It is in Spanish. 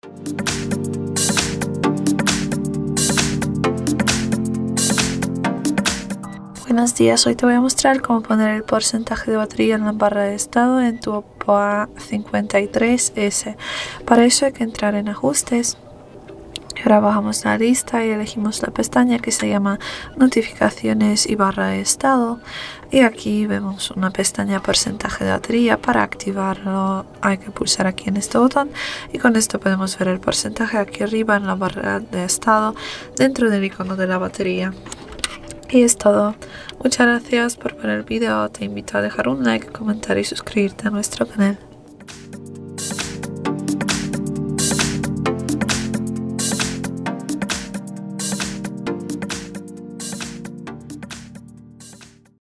Buenos días, hoy te voy a mostrar cómo poner el porcentaje de batería en la barra de estado en tu Oppo A53s. Para eso hay que entrar en ajustes. Ahora bajamos la lista y elegimos la pestaña que se llama notificaciones y barra de estado, y aquí vemos una pestaña porcentaje de batería. Para activarlo hay que pulsar aquí en este botón y con esto podemos ver el porcentaje aquí arriba en la barra de estado dentro del icono de la batería. Y es todo. Muchas gracias por ver el vídeo. Te invito a dejar un like, comentar y suscribirte a nuestro canal.